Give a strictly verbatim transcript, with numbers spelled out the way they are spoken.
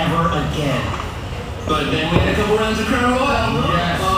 Never again. But then we had a couple rounds of Crown Royal. Yes.